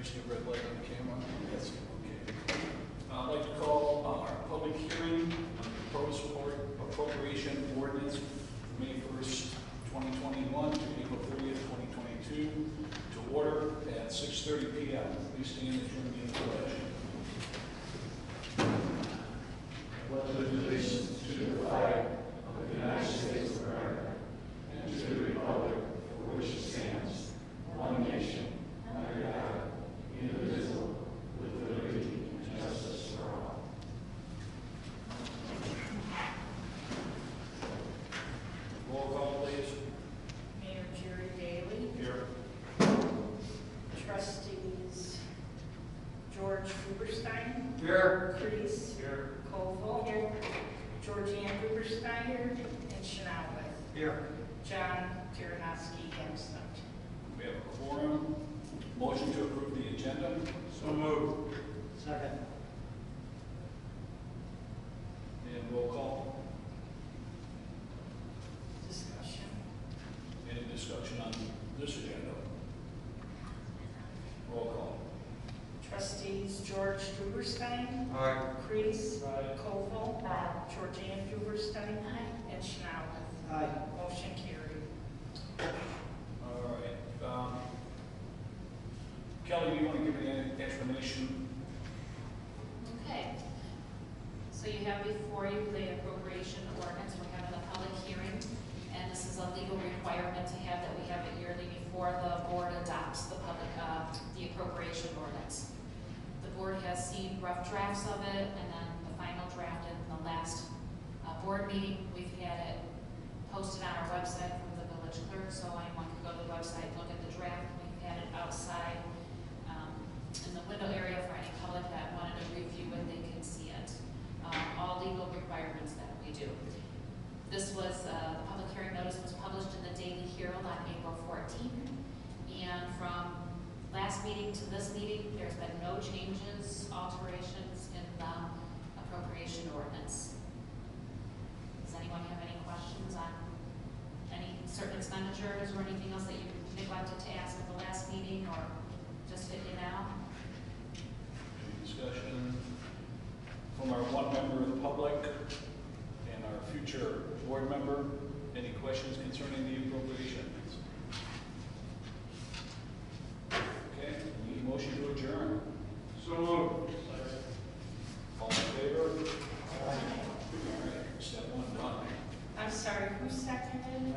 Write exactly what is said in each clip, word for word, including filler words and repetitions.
using a red light on the camera? Yes. Okay. Uh, I'd like to call uh, our public hearing on the proposed appropriation ordinance from May first, twenty twenty-one to April thirtieth, twenty twenty-two to order at six thirty p m Please stand and join me in the pledge. Pledge allegiance to the flag of the United States of America and to the republic for which it stands, one nation, under God, indivisible, with liberty and justice for all. Roll call, please. Mayor Jerry Daly. Here. Trustees George Huberstein. Here. Crease. Here. Koval. Here. Georgianne Huberstein. Here. And Chanowith. Here. John Taranovsky absent. We have a quorum. Motion to approve the agenda. So moved. Second. And roll call. Discussion. Any discussion on this agenda? Roll call. Trustees George Huberstein. Aye. Crease. Aye. Koval. Georgianne Huberstein. And Chanowith. Aye. Motion carried. All right. Um, Kelly, do you want to give me an explanation? Okay. So you have before you the appropriation ordinance. We're having a public hearing, and this is a legal requirement to have that we have it yearly before the board adopts the public, uh, the appropriation ordinance. The board has seen rough drafts of it, and then the final draft in the last uh, board meeting. We've had it posted on our website from the village clerk, so anyone can go to the website, look at the draft. We've had it outside um, in the window area for any public that wanted to review it, they can see it. Um, all legal requirements that we do. This was, uh, the public hearing notice was published in the Daily Herald on April fourteenth. And from last meeting to this meeting, there's been no changes, alterations in the appropriation ordinance. Does anyone have any questions on any certain expenditures or anything else that you neglected to ask at the last meeting or just hit you now? Any discussion from our one member of the public and our future board member? Any questions concerning the appropriations? Okay, we need a motion to adjourn. So moved. All in favor? All right, step one done. I'm sorry, who seconded?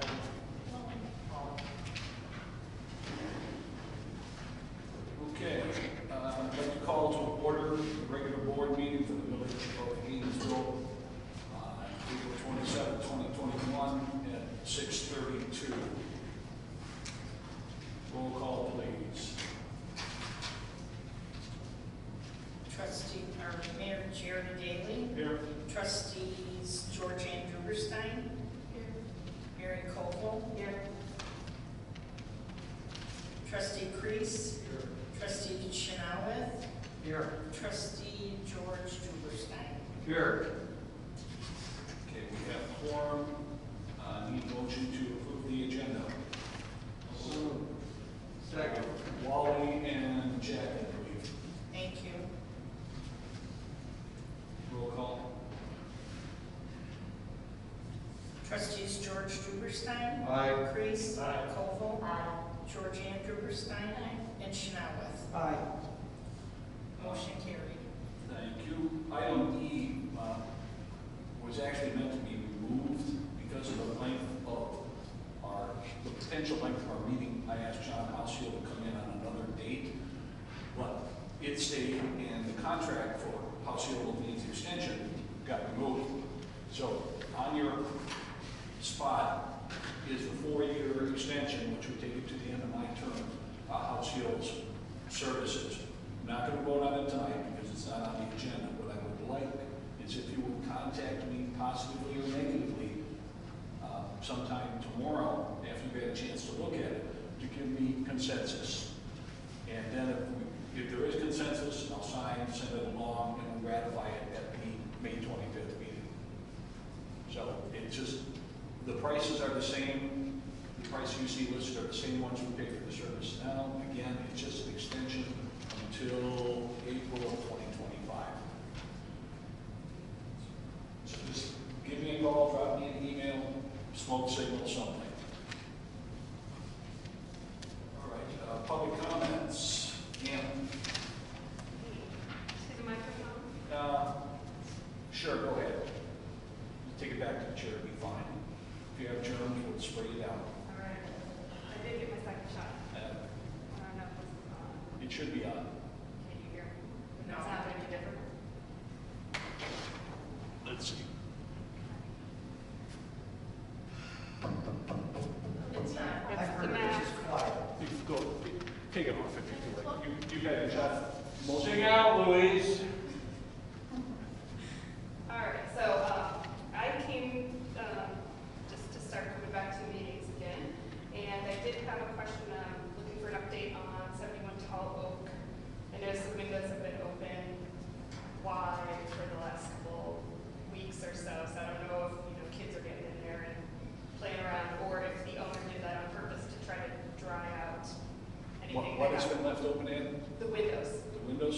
Okay, uh, I'd like to call to order the regular board meeting for the village of Hainesville, uh, April twenty-seventh, twenty twenty-one at six thirty-two. Roll call, please. Trustee, or Mayor Jerry Daly. Here. Trustees Georgianne Huberstein. Here. Mary Koval. Here. Trustee Crease. Here. Trustee Chanowith. Here. Trustee George Huberstein. Here. Okay, we have quorum. Uh, need a motion to approve the agenda. So moved. Second. Wally and Jack, I believe. Thank you. Roll call. Trustees George Huberstein. Aye. Crease. Aye. Koval. Georgianne Huberstein. And Chanowith. Aye. Motion carried. Thank you. Item E uh, was actually meant to be removed because of the length of our, the potential length of our meeting. I asked John Housefield to come in on another date, but it stayed, and the contract for Housefield needs extension got removed. So on your spot is the four-year extension, which would take it to the end of my term, uh, Housefield's services. I'm not going to vote on it tonight because it's not on the agenda. What I would like is if you would contact me positively or negatively uh, sometime tomorrow after you've had a chance to look at it to give me consensus. And then if, we, if there is consensus, I'll sign, send it along, and we'll ratify it at the May twenty-fifth meeting. So it's just, the prices are the same. The price you see listed are the same ones we pay for the service now. Again, it's just an extension of spray you down. All right. I did get my second shot. Uh, I don't know if this is on. It should be on. Can you hear? No. It's not going to be different. Let's see. It's not. It's the mask. You can go, take it off if you feel like. You, you got your shot. Sing out, Louise. All right. So uh, I came um, just to start coming back to meetings again, and I did have a question. Um, looking for an update on seventy-one Tall Oak. I noticed the windows have been open wide for the last couple weeks or so. So I don't know if you know kids are getting in there and playing around, or if the owner did that on purpose to try to dry out anything. What, what that has got- been left open in? The windows. The windows?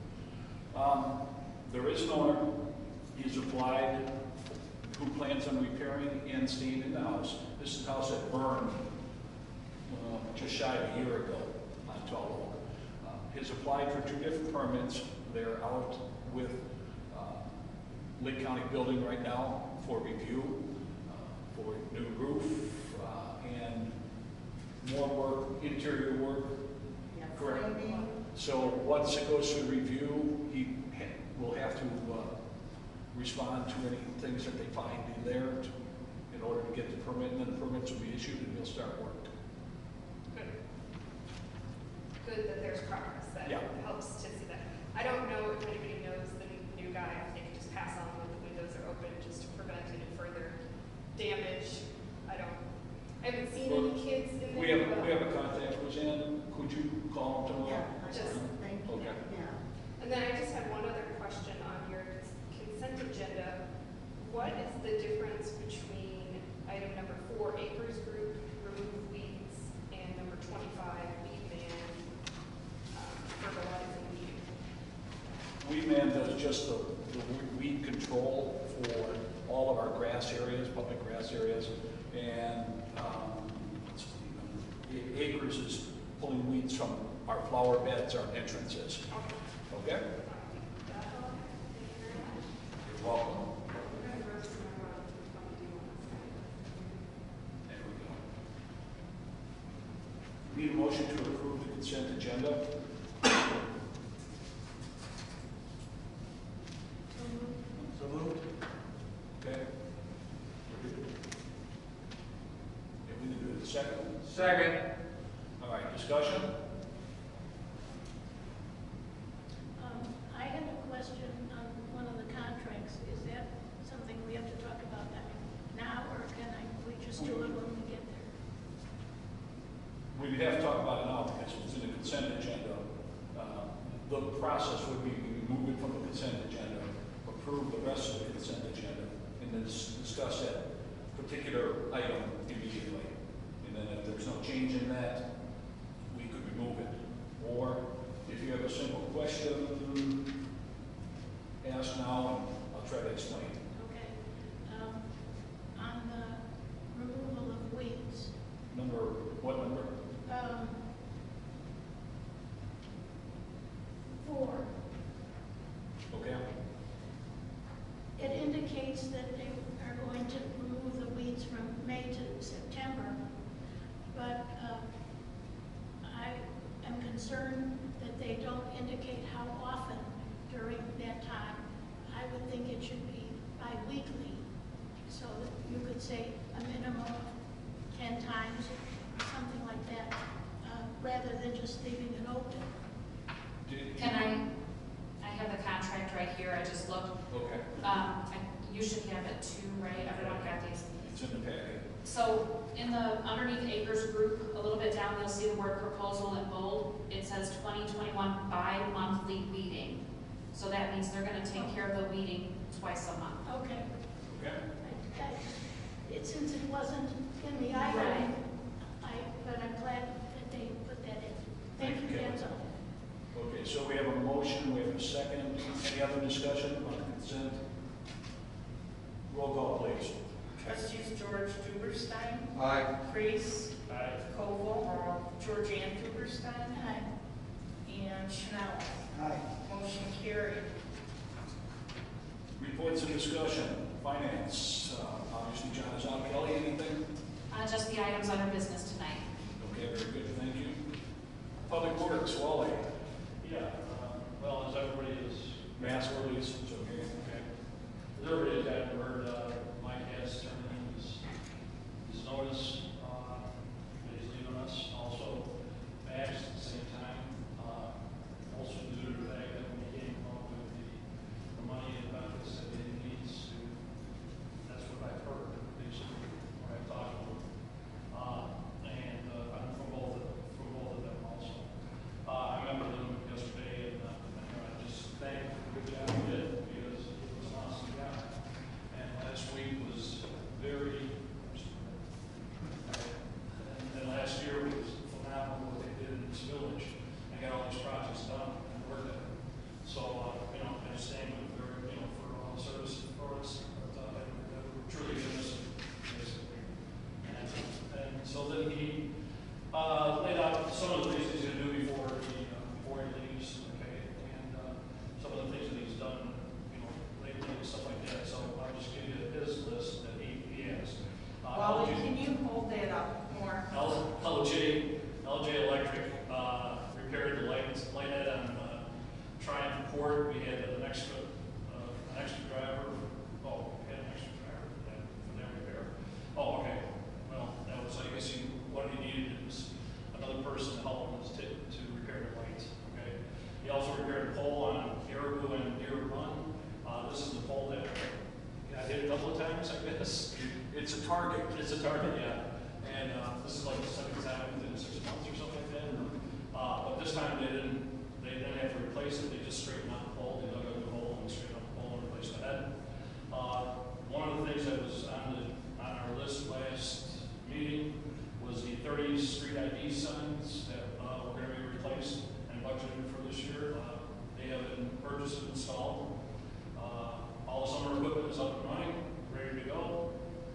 Um, there is an owner. He's applied who plans on repairing and staying in the house. This is a house that burned uh, just shy of a year ago on Tall Oak. Uh, he's applied for two different permits. They're out with uh, Lake County Building right now for review, uh, for new roof uh, and more work, interior work. Correct. So once it goes through review, he ha will have to uh, respond to any things that they find in there to, in order to get the permit, and then the permits will be issued and he'll start work. Good. Good that there's progress. That Yeah. helps to see that. I don't know if anybody knows the new guy, if they could just pass on when the windows are open just to prevent any further damage. I don't, I haven't seen Well, any kids in there. We have, but- we have a contact, Roseanne, could you call him tomorrow? Yeah, I Just- thank you. Okay. Yeah. And then I just had one other question on your consent agenda. What is the difference between item number four, acres group, remove weeds, and number twenty-five, weed man, um, fertilizing weed? Weed Man does just the, the weed control for all of our grass areas, public grass areas, and um, let's see, um, Acres is pulling weeds from our flower beds, our entrances. Okay? That's all. Thank you very much. You're welcome. We're going to roast them around when we do There we go. Need a motion to approve the consent agenda. So moved. Okay? Yeah, we can do it second. Second. All right, discussion? Um, I had a question on one of the contracts. Is that something we have to talk about now, or can I, we just do it when we get there? We'd have to talk about it now because it's in the consent agenda. Uh, The process would be we remove it from the consent agenda, approve the rest of the consent agenda, and then dis- discuss that particular item immediately. And then if there's no change in that, we could remove it. Or if you have a simple question, ask now and I'll try to explain. Okay. Um, on the removal of weeds, Number, what number? um, four, Okay? it indicates that they are going to remove the weeds from May to September, but uh, I am concerned that they don't indicate how often during that time. I would think it should be bi-weekly, so that you could say a minimum of ten times, something like that, uh, rather than just leaving it open. Did- Can I, I have the contract right here, I just looked. Okay, Um, I- you should have it too, right? Everyone got these. it's in the packet. So in the underneath acres group, a little bit down, you'll see the word proposal in bold. It says twenty twenty-one bi-monthly weeding. So that means they're gonna take care of the weeding twice a month. Okay. Okay? I- I- It, since it wasn't in the item, Right. I, but I'm glad that they put that in. Thank you, Thank you. that's all. Okay, so we have a motion, we have a second. Any other discussion on consent? Roll call, please. Trustees George Duberstein, Aye. Priest, Koval, Georgianne Duberstein, Aye. and Chanel. Aye. Motion carried. Reports and discussion, finance, uh, obviously John is out. Kelly, anything? Uh, uh, just the items under business tonight. Okay, very good, thank you. Public Works, Wally. Yeah, uh, well, as everybody is, Mass release, it's okay. okay, as everybody has had heard, uh, Mike has turned in his, his notice, uh, that he's leaving us. Also, Max at the same time, uh, also due to the fact that when he came up with the, the money and benefits that he needs to, that's what I've heard, basically, when I've talked to him. Uh, and, uh, I'm from both, of- from both of them also. Uh, I remember them yesterday, and, uh, and I just thank him for the good job he did, because he was an awesome guy. And last week was very, and, and last year was phenomenal what they did in this village, and got all these projects done and worked at it. So, uh, you know, I just thank him for, you know, for all the services for us, but, uh, that that were truly innocent, basically. And, and so then he, uh, laid out some of the things he's gonna do before he, uh, before he leaves, okay? And, uh, some of the things that he's done, you know, lately and stuff like that, so I'll just give you his list that he, he has. Uh, Wally, L G can you hold that up more? L- LG, L J Electric, uh, repaired the light, light head on, uh, Triumph Court. We had an extra, uh, an extra driver, oh, we had an extra driver for that, for that repair. Oh, okay, well, that was, I guess you, what he needed was another person to help him to, to repair the lights, okay? He also repaired a pole on Caribou and Deer Run. Uh, this is the pole that got hit a couple of times, I guess. It's a target. It's a target, yeah. And, uh, this is like the second time within six months or something like that. Uh, but this time they didn't, they didn't have to replace it, they just straightened out the pole, they dug out the hole and straightened out the pole and replaced the head. Uh, one of the things that was on the, on our list last meeting was the thirty street I D signs that, uh, were gonna be replaced and budgeted for this year. Uh, they have been purchased and installed. Uh, all the summer equipment is up and running, ready to go.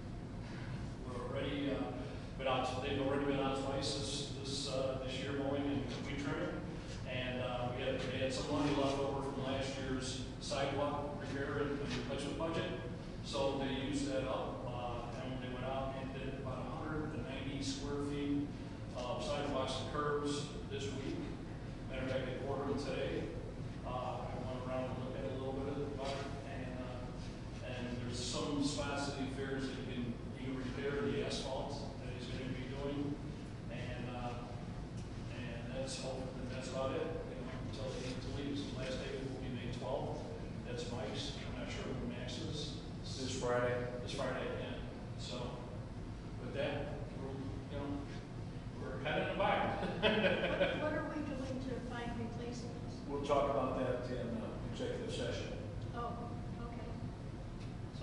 We're already, uh, been out, they've already been out twice this, this, uh, this year mowing and weed trimming. And, uh, we had, we had some money left over from last year's sidewalk repair and replacement budget. So they used that up, uh, and they went out and did about hundred and ninety square feet of sidewalks and curbs this week. Matter of fact, they ordered them today. Uh, I went around and looked at it a little bit about it, and, uh, and there's some spots that he fears that he can, he can repair the asphalt that he's gonna be doing. And, uh, and that's all, that's about it, you know, until he leaves. The last day will be May twelfth. That's Mike's. I'm not sure who Max's. This Friday. This Friday, yeah. So, with that, we're, you know, we're kind of in a bind. What what are we doing to find replacements? We'll talk about that in uh, executive session. Oh, okay. So,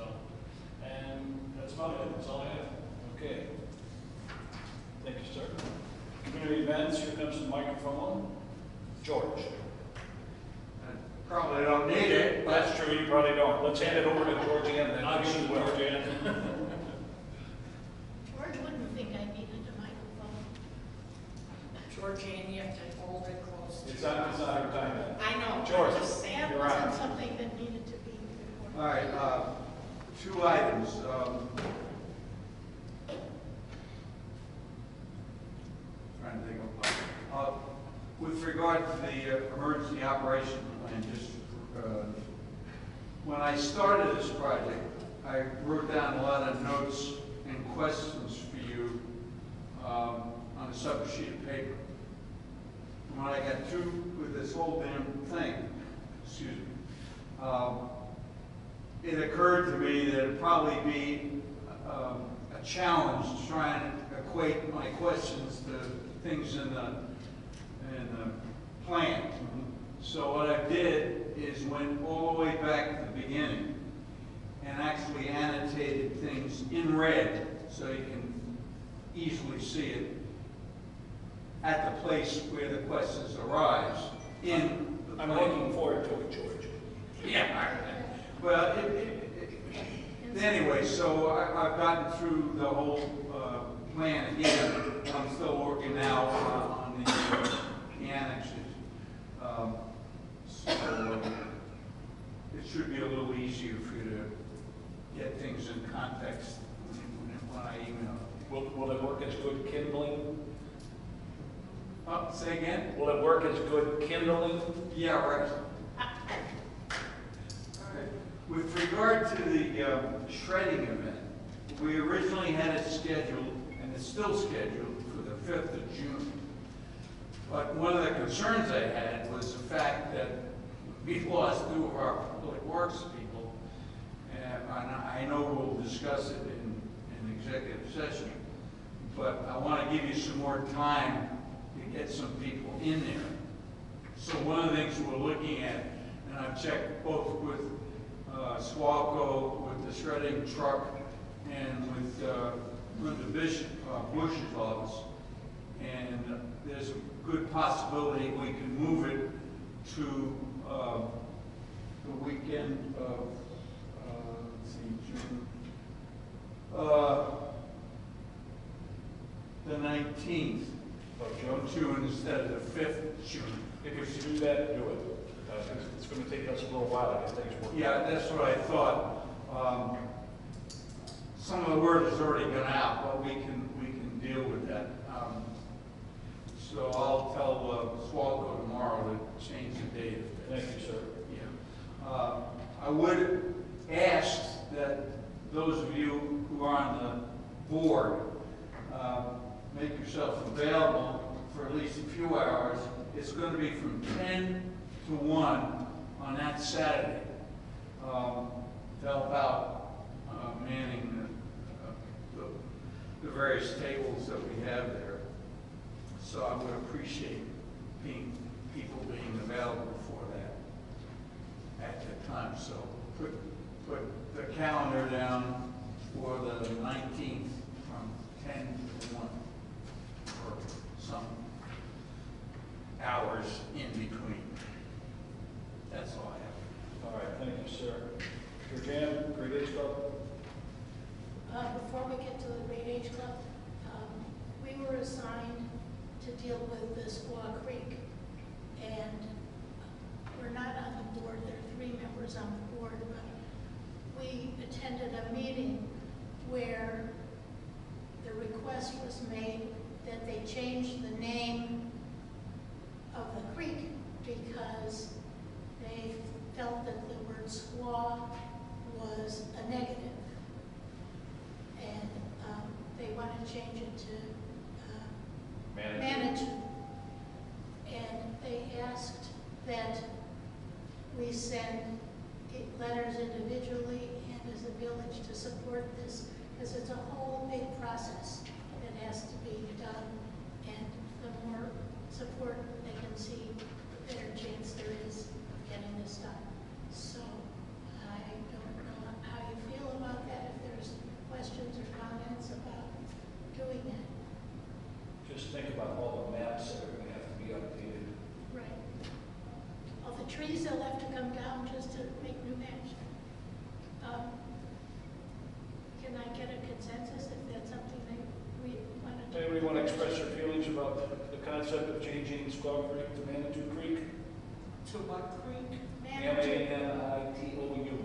and that's about it. That's all I have. Okay. Thank you, sir. Community events, here comes the microphone. George. Probably don't need it, but That's true, you probably don't. Let's hand it over to Georgianne, then. I'll give you the Well, Georgianne. George wouldn't think I needed a microphone. Georgianne, you have to hold it close. to It's not, it's not our time yet. I know, George. I'm just saying. That You're wasn't on. something that needed to be recorded. all right, uh, two items. Um, trying to think of, uh, with regard to the uh, emergency operation plan, just, uh, when I started this project, I wrote down a lot of notes and questions for you, um, on a separate sheet of paper. And when I got through with this whole damn thing, excuse me, um, it occurred to me that it'd probably be um, a challenge trying to equate my questions to things in the in the plan. So what I did is went all the way back to the beginning and actually annotated things in red so you can easily see it at the place where the questions arise in the I'm plan. looking forward to it, George. Yeah. Well, it, it, it, anyway, so I, I've gotten through the whole uh, plan again. I'm still working now uh, on the, uh, the annexes. Um, so uh, it should be a little easier for you to get things in context when, when I email it. Will, will it work as good kindling? Uh, say again? Will it work as good kindling? Yeah, right. With regard to the um, shredding event, we originally had it scheduled, and it's still scheduled, for the fifth of June. But one of the concerns I had was the fact that we lost two of our public works people, and I know we'll discuss it in, in executive session, but I want to give you some more time to get some people in there. So one of the things we're looking at, and I've checked both with uh, Swalco, with the shredding truck, and with uh, Linda Bishop, uh, Bush's office, and there's a good possibility we can move it to uh, the weekend of, uh, let's see, June, uh, the nineteenth of June instead of the fifth of June. If you do that, do it. Uh, it's, it's going to take us a little while to get things worked out. Yeah, that's what I thought. Um, some of the word has already gone out, but we can we can deal with that. Um, so I'll tell uh, Swalco tomorrow to change the date. Thank you, sir. Yeah. Uh, I would ask that those of you who are on the board uh, make yourself available for at least a few hours. It's going to be from ten to one on that Saturday um, to help out uh, manning the, uh, the, the various tables that we have there. So I would appreciate being, people being available for that at that time. So put, put the calendar down for the nineteenth from ten to one or some hours in between. That's all I have. All right, thank you, sir. Georgiana, Great Age Club? Uh, before we get to the Great Age Club, um, we were assigned to deal with the Squaw Creek, and we're not on the board. There are three members on the board, but we attended a meeting where the request was made that they change the name of the creek because they felt that the word squaw was a negative. And um, they want to change it to uh, Manager. manager. And they asked that we send i- letters individually and as a village to support this, because it's a whole big process that has to be done. And the more support they can see, the better chance there is of getting this done. So I don't know how you feel about that, if there's questions or comments about doing that. Just think about all the maps that are going to have to be updated. Right. All the trees they'll have to come down just to make new maps. Um, Can I get a consensus if that's something that we want to do? Anybody want to express their feelings about the concept of changing Squaw Creek to Manitou Creek? To what creek? M A Manager. N I T O U.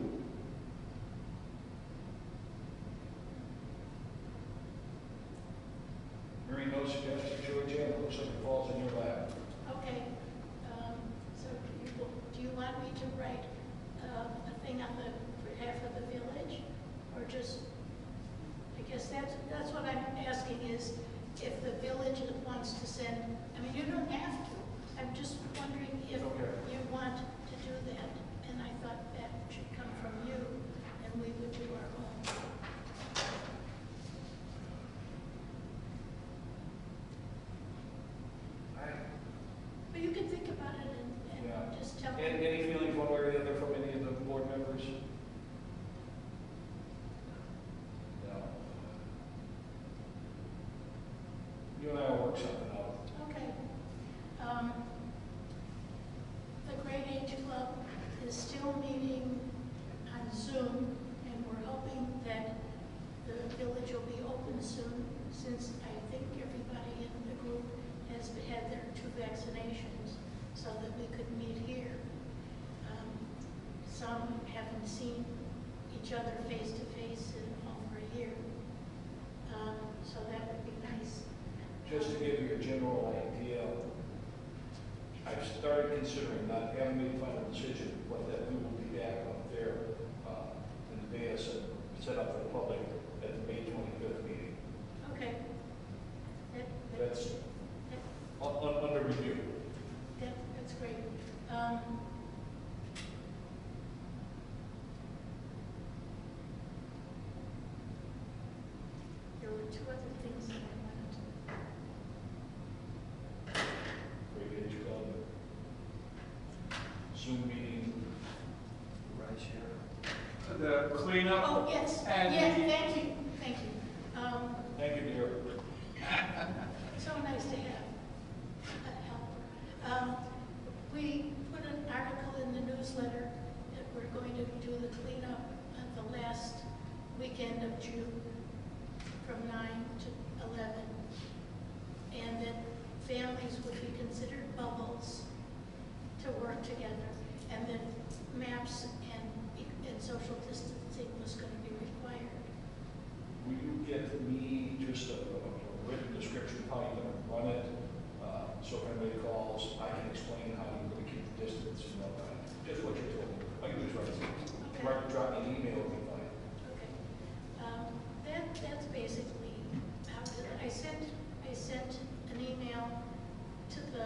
Hearing no suggestion, Georgiana, looks like it falls in your lap. Okay. Um, So do you, do you want me to write uh, a thing on the behalf of the village? Or just, I guess that's, that's what I'm asking is if the village wants to send, I mean, you don't have to. I'm just wondering if Okay. you want to do that. And I thought that should come from you and we would do our own. But you can think about it and, Yeah. and just tell Any, me. any feelings one way or the other from any of the board members? No. You and I will work something out. Okay. Um, The Great Age Club is still meeting on Zoom, and we're hoping that the village will be open soon, since I think everybody in the group has had their two vaccinations, so that we could meet here. Um, Some haven't seen each other face to face in over a year. Um, so that would be nice. Just to give you a general idea, I've started considering, not having made a final decision, but that we will be back up there uh, in the day set, set up for the public at the May twenty-fifth meeting. Okay. That, that, That's that, un- un- under review. that, that's great. Um, there were two other things that I wanted to. Great Club, Zoom meeting. Right here. The cleanup. Oh, yes, And yes, the- thank you, thank you. Um, Thank you, dear. so nice to have a helper. Um, we put an article in the newsletter that we're going to do the cleanup at the last weekend of June from nine to eleven. And that families would be considered bubbles to work together. And that maps and, and social distancing was going to be required. Will you get me just a, a written description of how you're going to run it? Uh, so if anybody calls, I can explain how you're going to keep the distance and all that. Just what you told me. I can just write it. Okay. Write, drop me an email, it'll be fine. Okay. Um, that, that's basically how it, I sent, I sent an email to the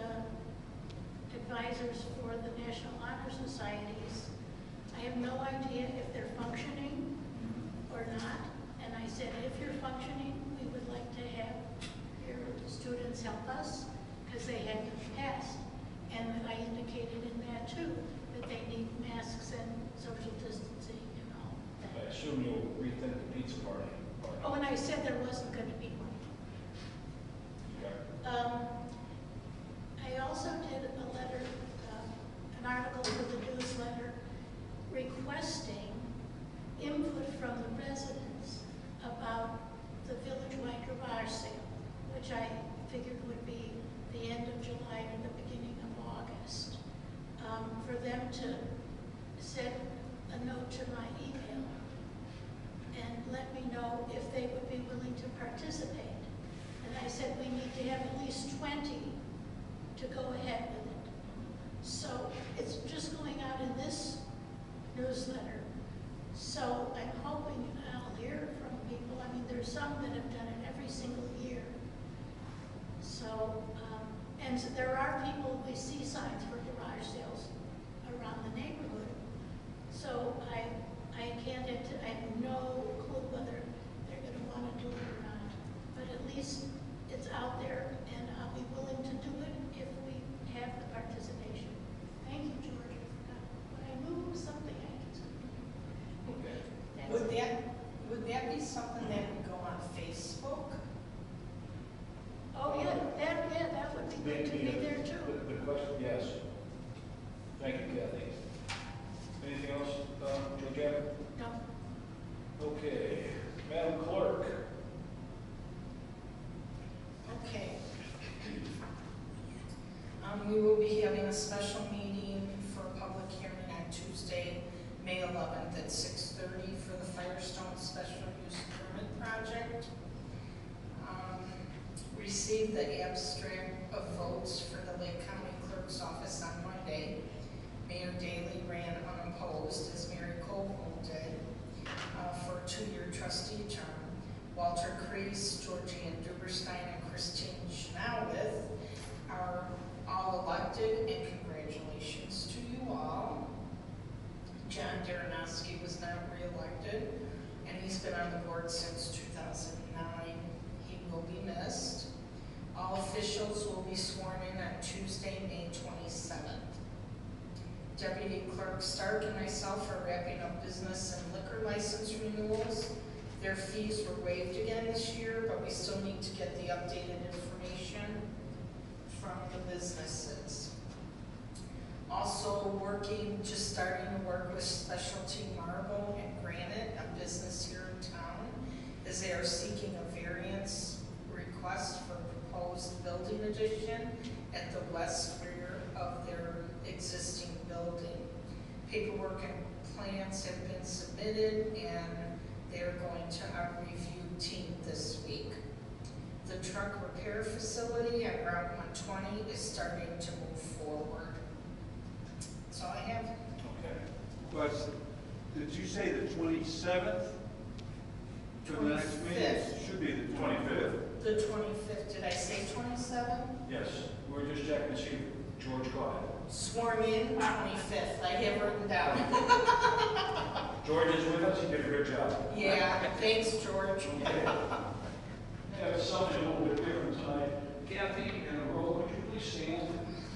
advisors for the National Honor Societies. I have no idea if they're functioning or not. And I said, if you're functioning, we would like to have your students help us, because they hadn't passed. And I indicated in that too, that they need masks and social distancing and all I that. assume you'll rethink the pizza party. party. Oh, and I said there wasn't going to be one. Okay. Um, I also did a letter, uh, an article for the newsletter requesting input from the residents about the village-wide garage sale, which I figured would be the end of July or the beginning of August, um, for them to send a note to my email and let me know if they would be willing to participate. And I said we need to have at least twenty to go ahead with it. So it's just going out in this newsletter. So I'm hoping I'll hear from people. I mean, there's some that have done it every single year. So, um, and so there are people, we see signs for garage sales around the neighborhood. So I, I can't, ent- I have no clue whether they're gonna wanna do it or not. But at least it's out there and I'll be willing to do it if we have the participation. Thank you, George. I forgot. When I knew it was something I could do. Okay. That's Would it. that, would that be something that would go on Facebook? Oh, yeah, that, yeah, that would be good to be there too. The, the question, yes. Thank you, Kathy. Anything else, um, Joe Gavin? No. Okay, Madam Clerk. Okay. Um, we will be having a special meeting for a public hearing on Tuesday, May eleventh at six thirty for the Firestone Special Use Permit Project. Um, received the abstract of votes for the Lake County Clerk's Office on Monday. Mayor Daley ran unopposed, as Mary Colville did, uh, for a two-year trustee term. Walter Kreese, Georgianne Duberstein, and Christine Schnauwith are all elected, and congratulations to you all. John Daranoski was not reelected, and he's been on the board since two thousand nine. He will be missed. All officials will be sworn in on Tuesday, May twenty-seventh. Deputy Clerk Stark and myself are wrapping up business and liquor license renewals. Their fees were waived again this year, but we still need to get the updated information from the businesses. Also working, just starting to work with Specialty Marble and Granite, a business here in town, as they are seeking a variance request for proposed building addition at the west rear of their existing building. Paperwork and plans have been submitted, and they're going to our review team this week. The truck repair facility at Route one twenty is starting to move forward. That's all I have. Okay. Question, did you say the twenty-seventh? To the next meeting? twenty-fifth. Should be the twenty-fifth. The twenty-fifth, did I say twenty-seven? Yes, we were just checking to see if George got it. Sworn in, twenty-fifth, I have written down. George is with us, he did a good job. Yeah, thanks, George. Yeah, it's something a little bit different tonight. Kathy and Earl, would you please stand?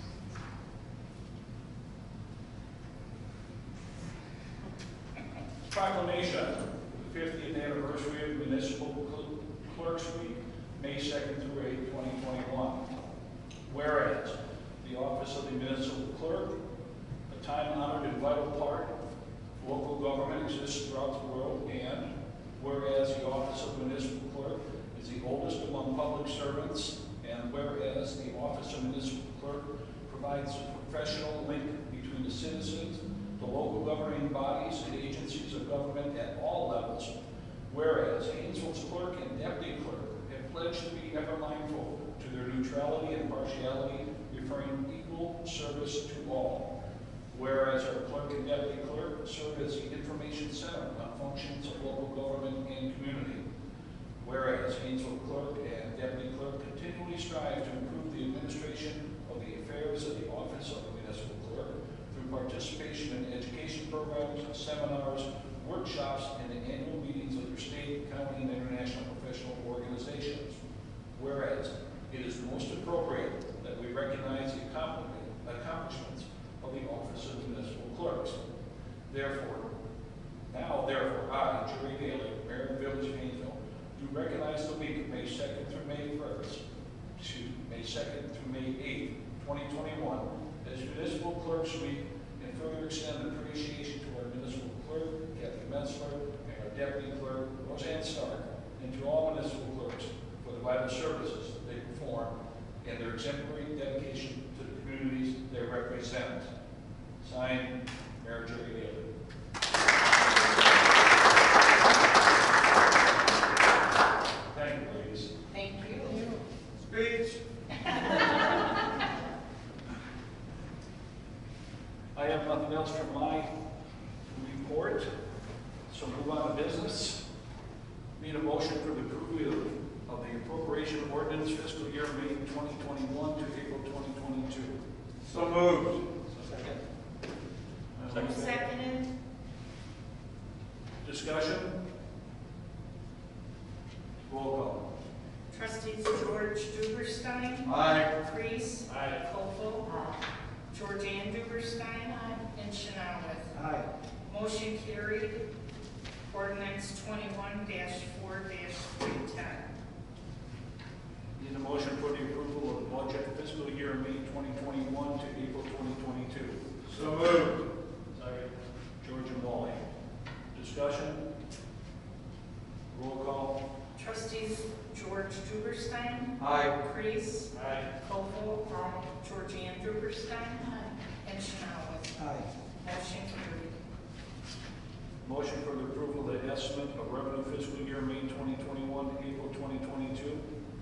Proclamation, the fiftieth anniversary of Municipal Clerks Week, May second through eighth, twenty twenty-one. Whereas, the office of the municipal clerk, a time-honored and vital part of local government, exists throughout the world, and whereas the office of municipal clerk is the oldest among public servants, and whereas the office of municipal clerk provides a professional link between the citizens, the local governing bodies, and agencies of government at all levels, whereas Hainesville's clerk and deputy clerk have pledged to be ever mindful to their neutrality and impartiality, referring equal service to all. Whereas our clerk and deputy clerk serve as the information center on functions of local government and community. Whereas Hainesville clerk and deputy clerk continually strive to improve the administration of the affairs of the office of the municipal clerk through participation in education programs, seminars, workshops, and the annual meetings of their state, county, and international professional organizations. Whereas it is most appropriate that we recognize the accomplishments of the office of municipal clerks. Therefore, now therefore, I, Jerry Daly, Mayor of the Village of Hainesville, do recognize the week of May second through May first, excuse me, May second through May eighth, twenty twenty-one, as Municipal Clerks Week, and further extend appreciation to our municipal clerk, Kathy Metzler, and our deputy clerk, Roseanne Stark, and to all municipal clerks for the vital services that they perform and their exemplary dedication to the communities they represent. Signed, Mayor Jerry Daly. Thank you, ladies. Thank you. Speech. I have nothing else from my report, so move on to business. Need a motion for the approval of the appropriation ordinance fiscal year May twenty twenty-one to April twenty twenty-two. So moved. Second. Seconded. Discussion? Roll call. Trustees George Duberstein. Aye. Priest. Aye. Koval. Georgianne Duberstein. And Chanelwith. Aye. Motion carried. Ordinance twenty-one dash four dash three ten. Need a motion for the approval of the budget fiscal year May twenty twenty-one to April twenty twenty-two. So moved. Second. George and Wally. Discussion? Roll call. Trustees George Duberstein. Aye. Priest. Aye. Koval. Georgianne Duberstein. And Chanelwith. Aye. Motion carried. Motion for the approval of the estimate of revenue fiscal year May twenty twenty-one to April twenty twenty-two.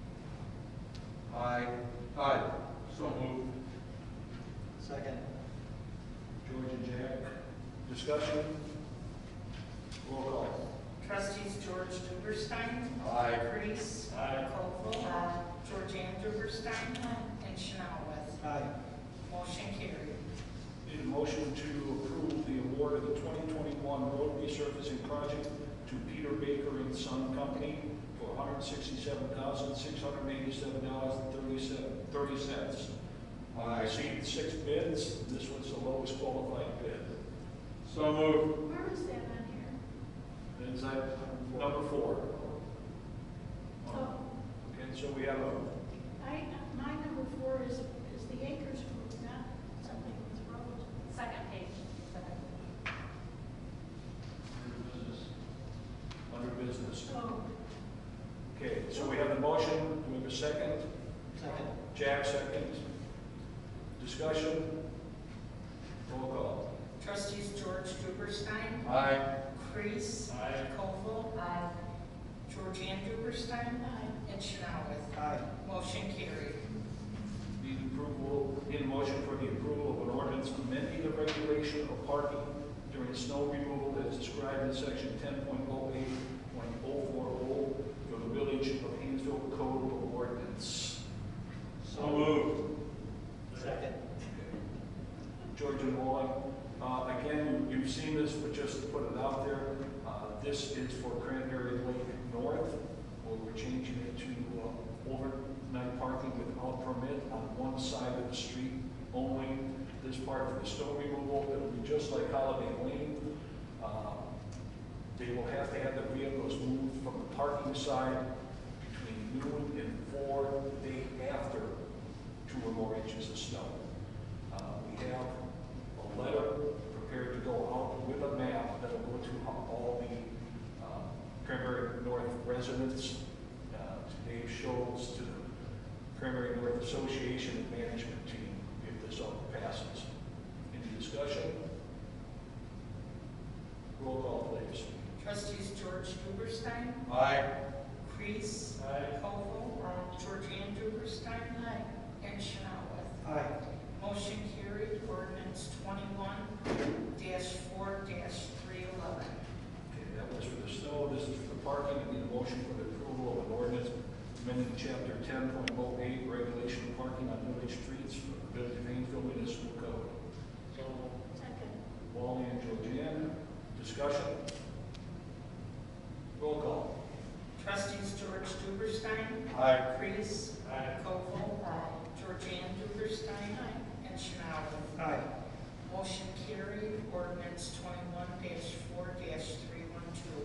Aye. Aye. So moved. Second. George and Jack. Discussion? Roll call. Trustees George Duberstein. Aye. Priest. Aye. Koval. Georgianne Duberstein. And Chanelwith. Aye. Motion carried. Need a motion to approve the award of the twenty twenty-one road resurfacing project to Peter Baker and Son Company for one hundred sixty-seven thousand, six hundred eighty-seven dollars and thirty cents. I received six bids. This was the lowest qualified bid. So moved. Where is that on here? Is that number four? Oh, Okay, so we have a, I, my number four is, is the Acres Group, not something with roads. Second page. under business. Oh, Okay, so we have the motion. Do we have a second? Second. Jack second. Discussion? Roll call. Trustees George Duberstein. Aye. Priest. Aye. Koval. Georgianne Duberstein. Aye. And Chanelwith. Aye. Motion carried. Need approval, need a motion for the approval of an ordinance amending the regulation of parking during snow removal as described in section ten point oh eight point oh four oh for the Village of Hainesville Code of Ordinance. So moved. Second. George and Wally, uh, again, you- you've seen this, but just to put it out there, uh, this is for Cranberry Lake North, where we're changing it to uh, overnight parking without permit on one side of the street only. This part for the snow removal, it'll be just like Holiday Lane. Uh, They will have to have the vehicles moved from the parking side between noon and four the day after two or more inches of snow. Uh, We have a letter prepared to go out with a map that'll go to all the uh, Cranberry North residents, uh, to Dave Schultz, to the Cranberry North Association and Management Team, if this all passes. Any discussion? Roll call, please. Trustees George Duberstein. Aye. Kreis. Aye. Koval. Georgianne Duberstein. Aye. And Chanelwith. Aye. Motion carried. Ordinance twenty-one four three eleven. Okay, that was for the snow, this is for the parking. I need a motion for the approval of an ordinance amending chapter ten point oh eight, regulation of parking on village streets for the Village of Hainesville Municipal Code. So, Second. Wally and Georgianne, discussion? Roll call. Trustees George Duberstein. Aye. Kreis. Aye. Koval. Georgianne Duberstein. Aye. And Chanelwith. Aye. Motion carried. Ordinance twenty-one four three one two.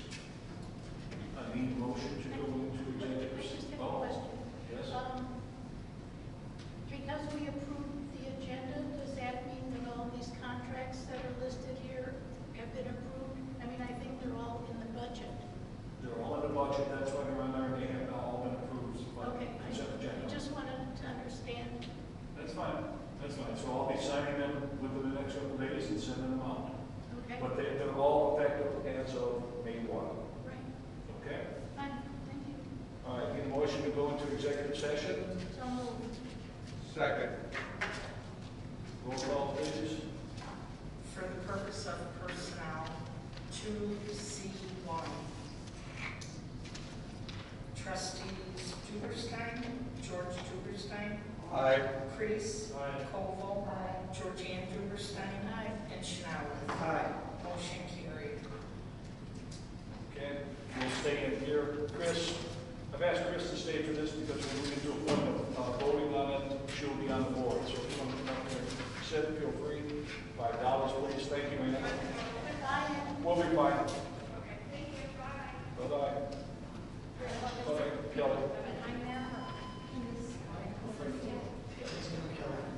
I need a motion to go into I executive. just have a Oh, question. yes. Um, Because we approved the agenda, does that mean that all these contracts that are listed here have been approved? I mean, I think they're all in the budget. They're all in the budget, that's why they're on there, they have not all been approved by the Okay, I consent I agenda. just wanted to understand. That's fine, that's fine, so I'll be signing them within the next couple of days and sending them out. Okay, But they, they're all effective as of May one, right, okay? fine, thank you. All right, need a motion to go into executive session? So moved. Second. Roll call, please. For the purpose of personnel, two C one. Trustees Duberstein, George Duberstein, Aye. Kreis, Aye. Koval, Georgianne Duberstein, Aye. and Chanelwith. Aye. Motion carried. Okay, we'll stay in here. Chris, I've asked Chris to stay for this because we're moving to a point of uh, voting on it. She'll be on the board, so if you want to come up here, sit, feel free. Five dollars, please. Thank you, Anna. Goodbye. We'll be fine. Okay, thank you, bye. Bye-bye. Bye, Kelly. I now. He's gonna kill it.